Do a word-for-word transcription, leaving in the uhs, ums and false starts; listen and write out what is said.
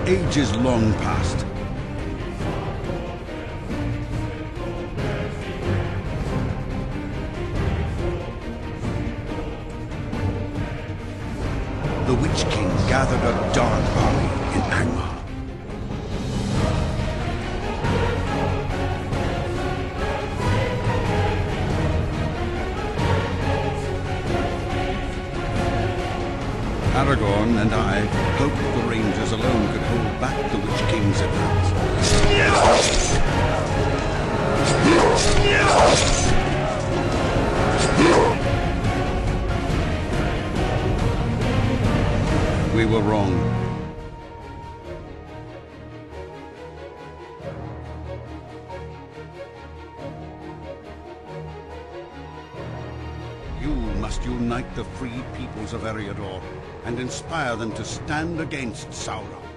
ages long past. The Witch King gathered a dark army in Angmar. Aragorn and I hoped the Rangers alone could hold back the Witch King's advance. We were wrong. You must unite the free peoples of Eriador and inspire them to stand against Sauron.